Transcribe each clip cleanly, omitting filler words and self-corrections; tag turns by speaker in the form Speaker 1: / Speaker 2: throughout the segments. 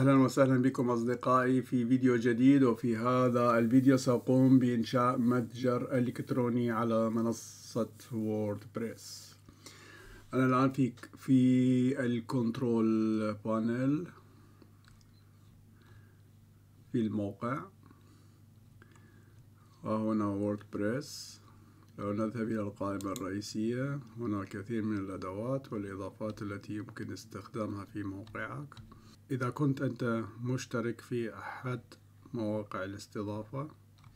Speaker 1: أهلا وسهلا بكم أصدقائي في فيديو جديد. وفي هذا الفيديو سأقوم بإنشاء متجر إلكتروني على منصة ووردبريس. أنا الآن في الكنترول بانل في الموقع، وهنا ووردبريس. لو نذهب إلى القائمة الرئيسية، هناك كثير من الأدوات والإضافات التي يمكن استخدامها في موقعك. إذا كنت أنت مشترك في أحد مواقع الاستضافة،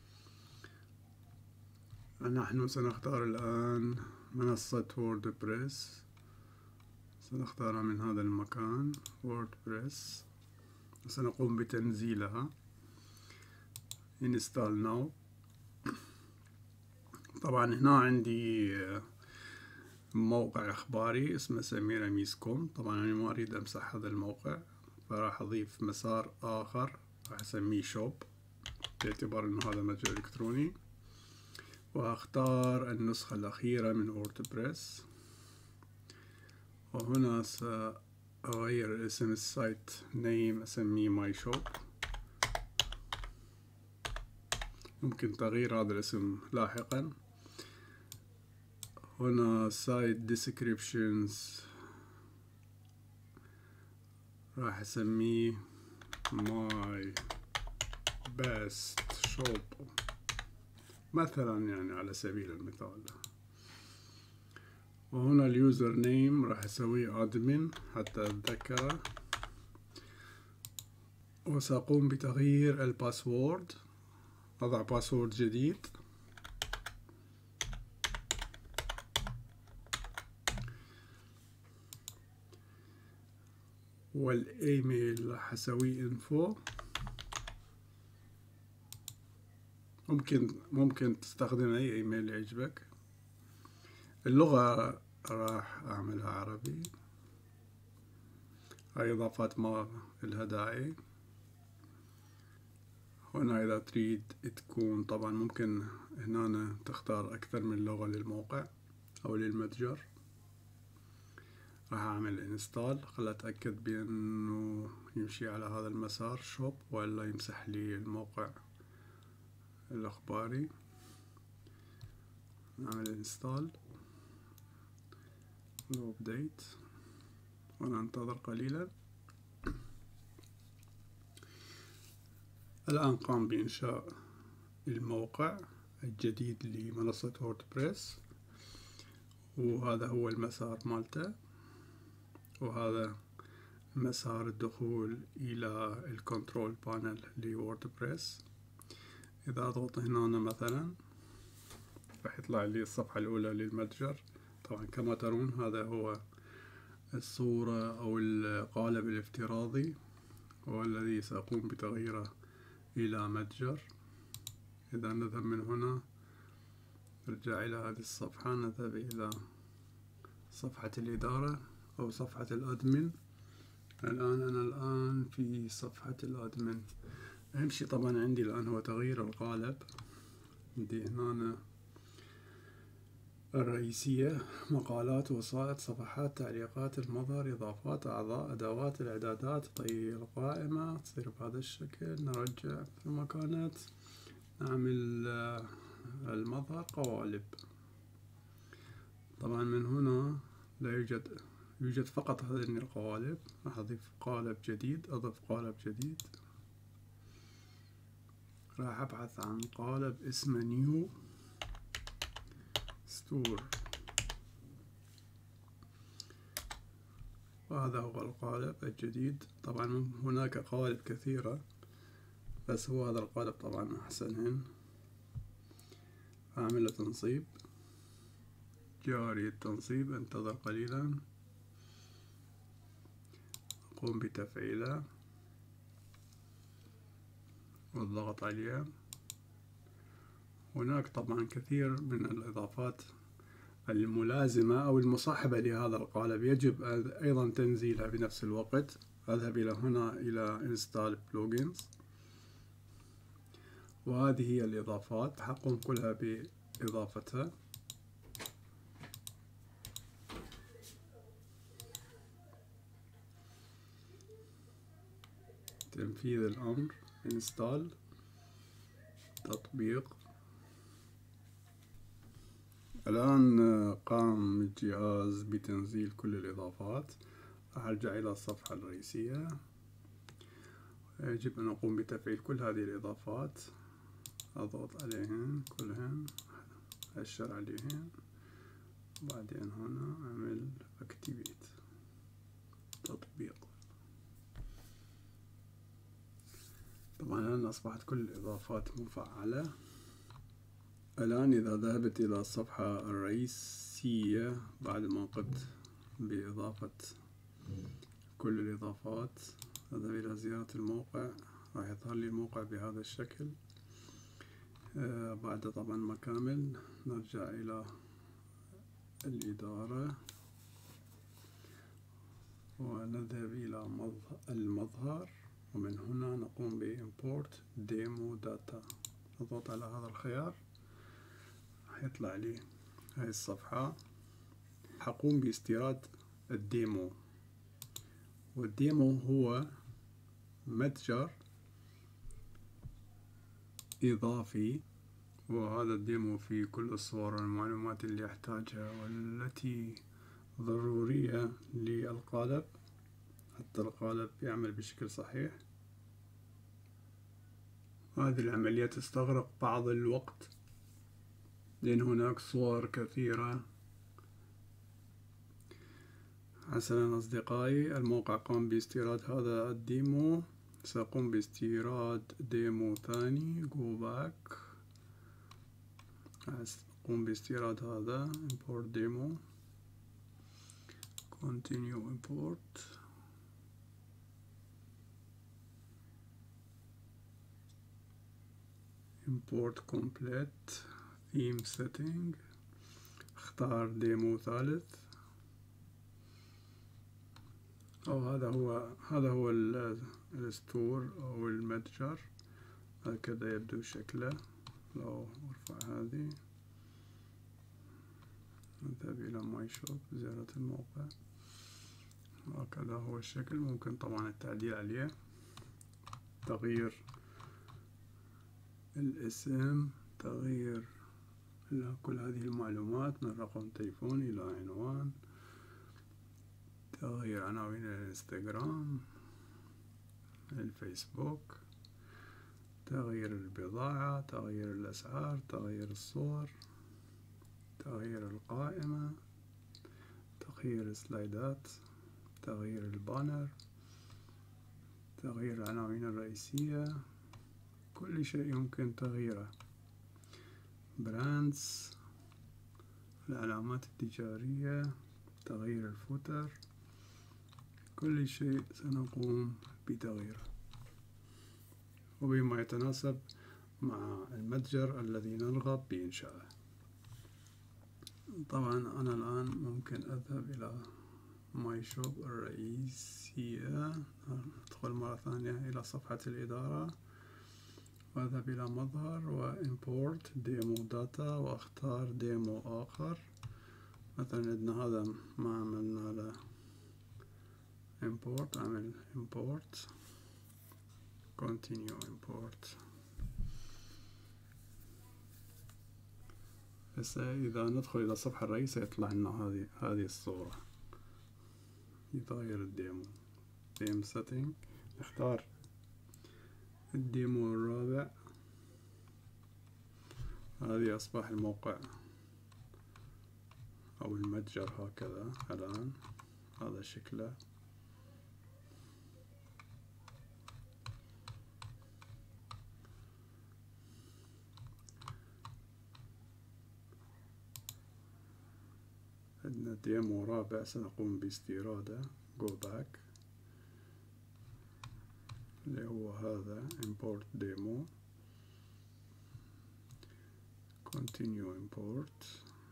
Speaker 1: نحن سنختار الآن منصة ووردبريس. سنختارها من هذا المكان ووردبريس، وسنقوم بتنزيلها. Install now. طبعا هنا عندي موقع إخباري اسمه سمير.com. طبعا أنا ما أريد أمسح هذا الموقع، فراح أضيف مسار آخر راح أسميه شوب، باعتبار أنه هذا متجر إلكتروني. وأختار النسخة الأخيرة من ووردبريس، وهنا سأغير اسم السايت نيم، أسميه ماي شوب. ممكن تغيير هذا الاسم لاحقا. هنا سايت ديسكريبشنز راح أسميه ماي بيست شوب مثلا، يعني على سبيل المثال. وهنا اليوزر نيم راح أسويه ادمن حتى أتذكره. وسأقوم بتغيير الباسورد، أضع باسورد جديد. والايميل راح أسويه انفو. ممكن تستخدم أي إيميل يعجبك. اللغة راح أعملها عربي. هاي إضافات ما لها داعي. هنا إذا تريد تكون، طبعا ممكن هنا تختار أكثر من لغة للموقع أو للمتجر. راح أعمل انستال. خل أتأكد بأنه يمشي على هذا المسار شوب، وإلا يمسح لي الموقع الأخباري. نعمل انستال وابديت، وننتظر قليلا. الآن قام بإنشاء الموقع الجديد لمنصة ووردبريس، وهذا هو المسار مالته، وهذا مسار الدخول إلى الكنترول بانل لووردبريس. إذا أضغط هنا مثلا راح يطلع لي الصفحة الأولى للمتجر. طبعا كما ترون هذا هو الصورة أو القالب الافتراضي، والذي سأقوم بتغييره إلى متجر. إذا نذهب من هنا، نرجع إلى هذه الصفحة، نذهب إلى صفحة الإدارة أو صفحة الأدمن. أنا في صفحة الأدمن. أهم شيء طبعا عندي الآن هو تغيير القالب. عندي هنا الرئيسية، مقالات، وسائط، صفحات، تعليقات، المظهر، إضافات، أعضاء، أدوات، الإعدادات. تغيير القائمة تصير بهذا الشكل. نرجع في ما كانت، نعمل المظهر، قوالب. طبعا من هنا لا يوجد فقط هذين القوالب. راح أضيف قالب جديد. أضف قالب جديد. راح أبحث عن قالب اسمه نيو ستور، وهذا هو القالب الجديد. طبعا هناك قوالب كثيرة، بس هو هذا القالب طبعا أحسنهن. أعمل له تنصيب، جاري التنصيب. انتظر قليلا، قم بتفعيله والضغط عليه. هناك طبعا كثير من الإضافات الملازمة أو المصاحبة لهذا القالب، يجب أيضا تنزيلها بنفس الوقت. أذهب إلى هنا إلى Install Plugins، وهذه هي الإضافات. حقوم كلها بإضافتها. تنفيذ الأمر install تطبيق. الآن قام الجهاز بتنزيل كل الإضافات. راح أرجع إلى الصفحة الرئيسية. يجب أن أقوم بتفعيل كل هذه الإضافات. أضغط عليهن كلهن، أشر عليهن، بعدين هنا أعمل activate تطبيق. طبعا الآن أصبحت كل الإضافات مفعلة. الآن إذا ذهبت إلى الصفحة الرئيسية بعد ما قمت بإضافة كل الإضافات، أذهب إلى زيارة الموقع، راح يظهر لي الموقع بهذا الشكل. بعد طبعا ما كامل نرجع إلى الإدارة ونذهب إلى المظهر، ومن هنا نقوم ب import demo data. نضغط على هذا الخيار، يطلع لي هاي الصفحة. حقوم باستيراد الديمو، والديمو هو متجر إضافي، وهذا الديمو فيه كل الصور والمعلومات اللي أحتاجها والتي ضرورية للقالب حتى القالب يعمل بشكل صحيح. هذه العملية تستغرق بعض الوقت لأن هناك صور كثيرة. حسنا أصدقائي، الموقع قام باستيراد هذا الديمو. سأقوم باستيراد ديمو ثاني go back. أقوم باستيراد هذا import demo continue import import complete theme setting. اختار ديمو ثالث، أو هذا هو الستور أو المتجر. هكذا يبدو شكله. لو أرفع هذه نذهب إلى ماي شوب، زيارة الموقع. هكذا هو الشكل. ممكن طبعا التعديل عليه، تغيير الاسم، تغيير كل هذه المعلومات من رقم تليفون إلى عنوان، تغيير عناوين الانستغرام، الفيسبوك، تغيير البضاعة، تغيير الأسعار، تغيير الصور، تغيير القائمة، تغيير السلايدات، تغيير البانر، تغيير العناوين الرئيسية، كل شيء يمكن تغييره. براندز، العلامات التجارية، تغيير الفوتر، كل شيء سنقوم بتغييره وبما يتناسب مع المتجر الذي نرغب بإنشائه. طبعا أنا الآن ممكن أذهب إلى ماي شوب الرئيسية، أدخل مرة ثانية إلى صفحة الإدارة وأذهب إلى مظهر وإمبورت ديمو داتا، وأختار ديمو آخر. مثلا عندنا هذا ما عملنا له import، أعمل import continue import. هسه إذا ندخل إلى الصفحة الرئيسية يطلع لنا هذه الصورة. يتغير الديمو theme setting، نختار الديمو الرابع. هذه أصبح الموقع أو المتجر هكذا الآن، هذا شكله. عندنا ديمو رابع سنقوم باستيراده go back، اللي هو هذا import demo continue import.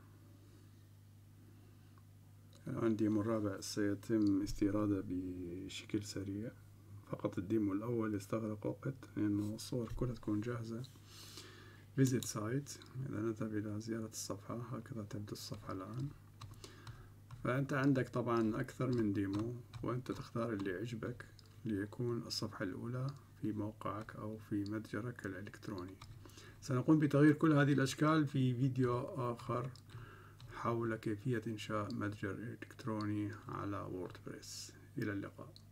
Speaker 1: الآن الديمو الرابع سيتم استيراده بشكل سريع، فقط الديمو الأول يستغرق وقت لأنه الصور كلها تكون جاهزة. visit site، إذا نذهب إلى زيارة الصفحة هكذا تبدو الصفحة الآن. فأنت عندك طبعا أكثر من ديمو وأنت تختار اللي يعجبك. ليكون الصفحة الأولى في موقعك أو في متجرك الإلكتروني. سنقوم بتغيير كل هذه الأشكال في فيديو آخر حول كيفية إنشاء متجر إلكتروني على ووردبريس. إلى اللقاء.